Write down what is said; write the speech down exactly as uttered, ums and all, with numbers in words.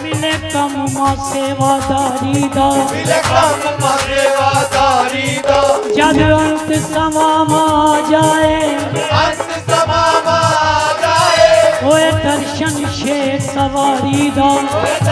मिले कम मां सेवादारी दा, मिले कम मां सेवादारी दा। जब अंत समा आ जाए, अंत समा आ जाए, होए दर्शन शेर सवारी दा।